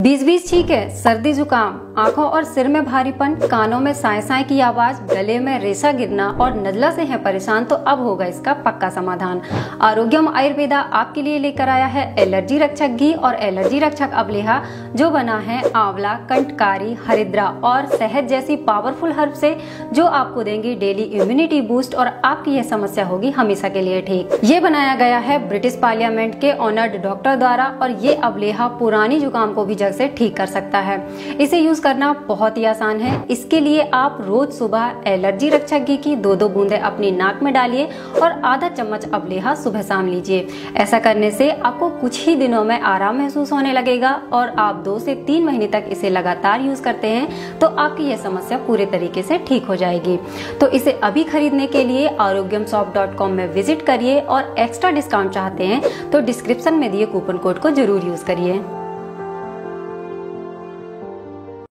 बीच ठीक है। सर्दी जुकाम, आंखों और सिर में भारीपन, कानों में साए साए की आवाज, गले में रेशा गिरना और नज़ला से है परेशान तो अब होगा इसका पक्का समाधान। आरोग्यम आयुर्वेदा आपके लिए लेकर आया है एलर्जी रक्षक घी और एलर्जी रक्षक अवलेहा, जो बना है आंवला, कंटकारी, हरिद्रा और शहद जैसी पावरफुल हर्ब से, जो आपको देंगी डेली इम्यूनिटी बूस्ट और आपकी यह समस्या होगी हमेशा के लिए ठीक। ये बनाया गया है ब्रिटिश पार्लियामेंट के ऑनर्ड डॉक्टर द्वारा और ये अवलेहा पुरानी जुकाम को भी जड़ से ठीक कर सकता है। इसे यूज करना बहुत ही आसान है। इसके लिए आप रोज सुबह एलर्जी रक्षक घी की 2-2 बूंदें अपनी नाक में डालिए और आधा चम्मच अवलेहा सुबह शाम लीजिए। ऐसा करने से आपको कुछ ही दिनों में आराम महसूस होने लगेगा और आप 2 से 3 महीने तक इसे लगातार यूज करते हैं तो आपकी यह समस्या पूरे तरीके से ठीक हो जाएगी। तो इसे अभी खरीदने के लिए arogyamshop.com में विजिट करिए और एक्स्ट्रा डिस्काउंट चाहते हैं तो डिस्क्रिप्शन में दिए कूपन कोड को जरूर यूज करिए।